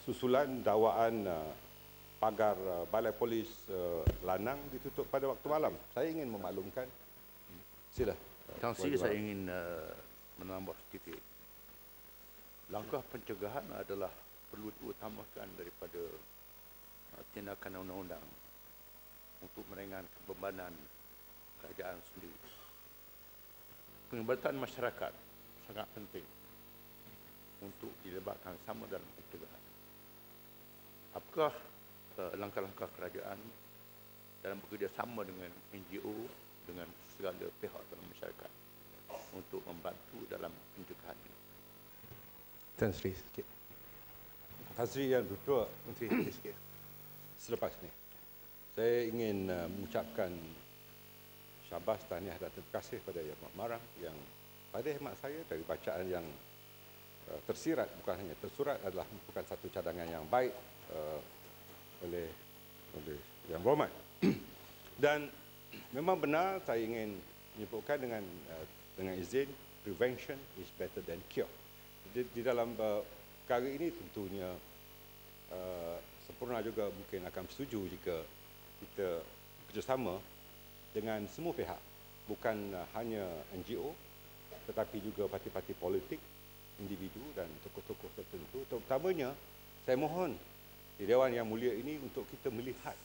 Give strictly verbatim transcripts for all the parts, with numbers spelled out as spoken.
susulan dakwaan uh, pagar uh, Balai Polis uh, Lanang ditutup pada waktu malam. Saya ingin memaklumkan. Sila. Yang sih saya ingin uh, menambah sedikit. Langkah pencegahan adalah perlu diutamakan daripada uh, tindakan undang-undang untuk meringankan bebanan kerajaan sendiri. Penglibatan masyarakat sangat penting untuk dilibatkan sama dalam pencegahan. Apakah uh, langkah-langkah kerajaan dalam bekerjasama dengan N G O, dengan segala pihak dalam masyarakat untuk membantu dalam pencegahan ini? Tan Sri sikit. Tan Sri Yang Dutua, Menteri sikit. Selepas ini, saya ingin uh, mengucapkan syabas, tahniah dan terima kasih kepada Yang Amat Marang yang pada khidmat saya dari bacaan yang uh, tersirat, bukan hanya tersurat, adalah merupakan satu cadangan yang baik uh, oleh oleh Yang Berhormat. Dan memang benar saya ingin menyebutkan dengan uh, dengan izin, prevention is better than cure. Di, di dalam uh, perkara ini tentunya uh, sempurna juga mungkin akan setuju jika kita bekerjasama dengan semua pihak, bukan uh, hanya N G O tetapi juga parti-parti politik, individu dan tokoh-tokoh tertentu. Terutamanya saya mohon di Dewan Yang Mulia ini untuk kita melihat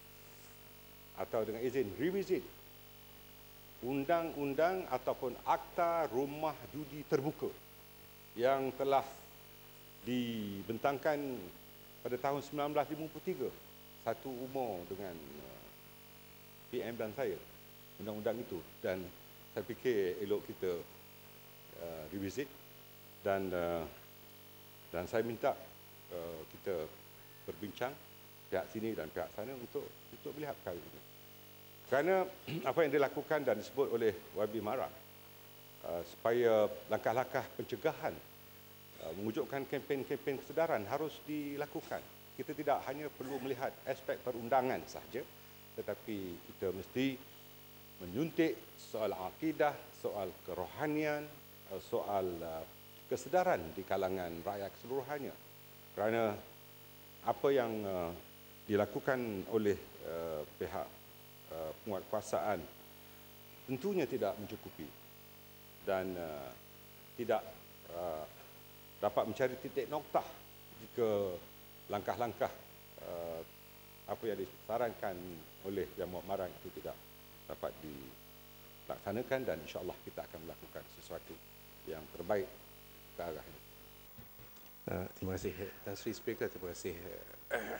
atau dengan izin revisit undang-undang ataupun Akta Rumah Judi Terbuka yang telah dibentangkan pada tahun sembilan belas lima puluh tiga, satu umur dengan P M dan saya, undang-undang itu, dan saya fikir elok kita uh, revisit dan uh, dan saya minta uh, kita berbincang pihak sini dan pihak sana untuk untuk melihat perkara ini. Kerana apa yang dilakukan dan disebut oleh Y B Marang uh, supaya langkah-langkah pencegahan uh, mewujudkan kempen-kempen kesedaran harus dilakukan. Kita tidak hanya perlu melihat aspek perundangan sahaja, tetapi kita mesti menyuntik soal akidah, soal kerohanian, soal uh, kesedaran di kalangan rakyat keseluruhannya. Kerana apa yang uh, dilakukan oleh uh, pihak uh, penguatkuasaan tentunya tidak mencukupi dan uh, tidak uh, dapat mencari titik noktah jika langkah-langkah uh, apa yang disarankan oleh Yang Amat Marang itu tidak dapat dilaksanakan, dan insya-Allah kita akan melakukan sesuatu yang terbaik ke arah ini. Uh, terima kasih Tan Sri Speaker, terima kasih uh,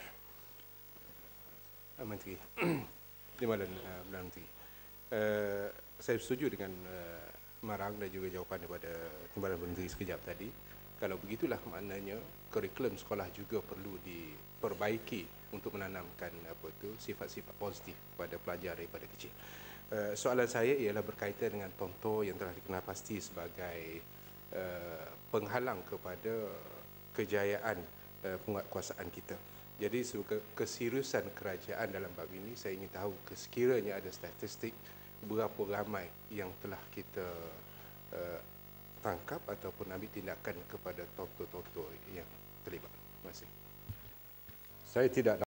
uh, Menteri Timbalan uh, Menteri. Uh, saya setuju dengan uh, Marang dan juga jawapan daripada Timbalan Menteri sekejap tadi. Kalau begitulah maknanya kurikulum sekolah juga perlu diperbaiki untuk menanamkan apa itu sifat-sifat positif kepada pelajar daripada kecil. Uh, soalan saya ialah berkaitan dengan Tonto yang telah dikenal pasti sebagai uh, penghalang kepada kejayaan uh, penguatkuasaan kita. Jadi keseriusan kerajaan dalam bab ini, saya ingin tahu sekiranya ada statistik berapa ramai yang telah kita uh, tangkap ataupun ambil tindakan kepada tonto-tonto yang terlibat. Terima kasih. Saya tidak